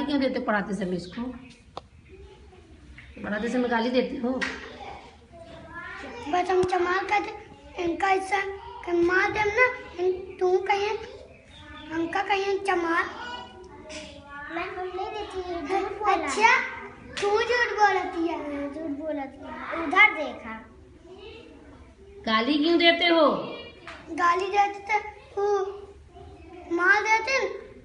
क्यों देते पढ़ाते समय इसको? पढ़ाते समय गाली देते हो? बस हम चमार कहते इनका हिस्सा मार देम ना, तू कहीं हमका कहीं चमार मैं हम नहीं देती। अच्छा तू झूठ बोलती है। झूठ बोलती है, उधर देखा। गाली क्यों देते हो? गाली देते थे वो मार देते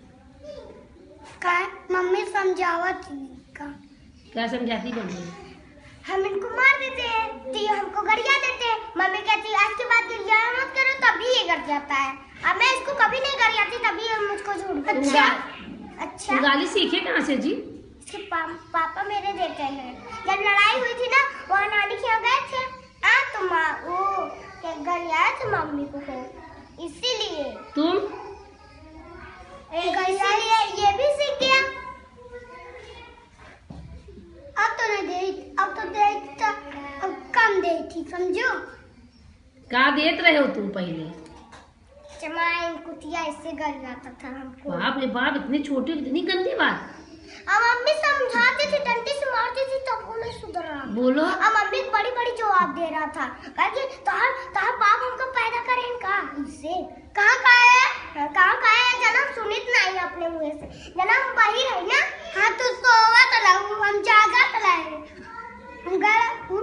का मम्मी समझावत का। क्या समझाती मम्मी? हम इनको मार देते हैं तो हमको गरिया देते हैं। मम्मी कहती है आज के बाद गरिया मत करो, तभी ये कर जाता है। अब मैं इसको कभी नहीं गरियाती, तभी ये मुझको झूठ। अच्छा गाली सीखे कहाँ से जी? इसके पापा मेरे देते हैं। जब लड़ाई हुई थी ना, वहाँ नानी के यहाँ गए थे, तो वो गरियाया था मम्मी को, इसीलिए तुम इसीलिए ये भी सीख गया। अब तो नहीं दे, अब तो देखता, अब कम दे थी, समझो। क्या देत रहे हो तुम पहले? चमाइन कुतिया इससे गरियाता था हमको। बाप रे बाप, इतनी छोटी इतनी गंदी बात। अब मम्मी समझाती थी, डंडे से मारती थी, तब वो नहीं सुधर रहा। बोलो। अब मम्मी बड़ी बड़ी जवाब दे रहा था, कहती तोहर बाप हमको पैदा करे इनका इससे। कहाँ का है जन्म सुनित नहीं अपने मुँह से, जन्म वही है ना। हाँ तो सोवा तलाऊ, हम जागा तलाए, हम गए